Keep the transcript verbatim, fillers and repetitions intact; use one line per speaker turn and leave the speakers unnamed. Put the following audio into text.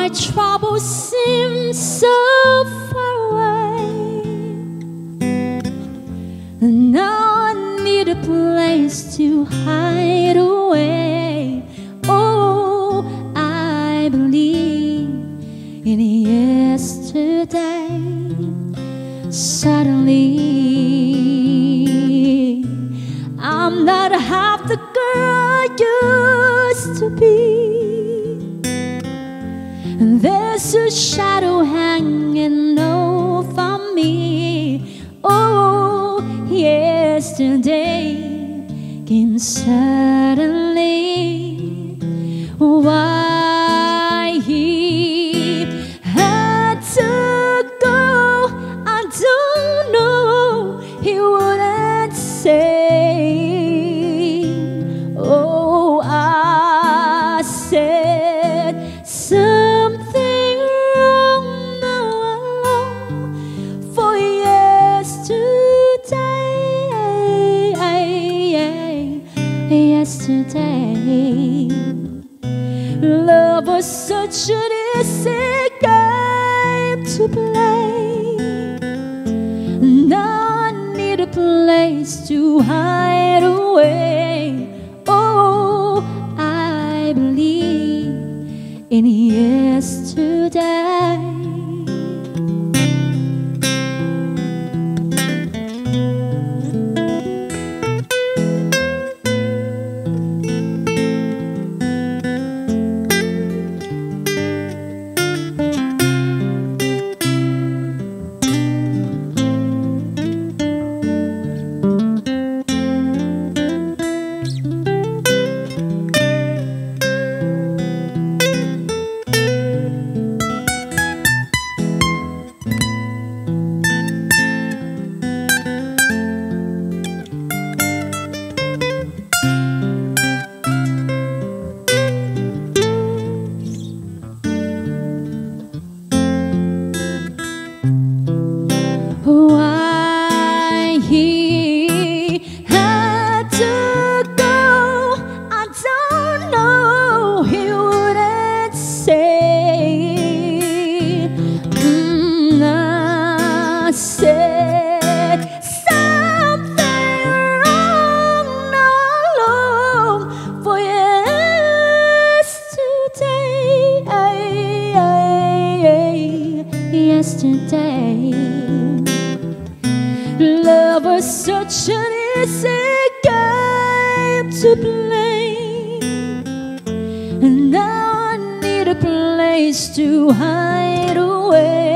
my troubles seem so far away, and now I need a place to hide away. Oh, I believe in yesterday. Suddenly I'm not half the girl I used to be, and there's a shadow hanging over me. Oh, yesterday came suddenly. Why he had to go, I don't know. He wouldn't say. Oh, I said something wrong. Now I long for yesterday. Yesterday, love was such an easy game to play. Now I need a place to hide away. Oh, I believe in yesterday. Why he had to go, I don't know. He wouldn't say. mm, I said something wrong. Now I long for yesterday. Yesterday, love was such an easy game to play, and now I need a place to hide away.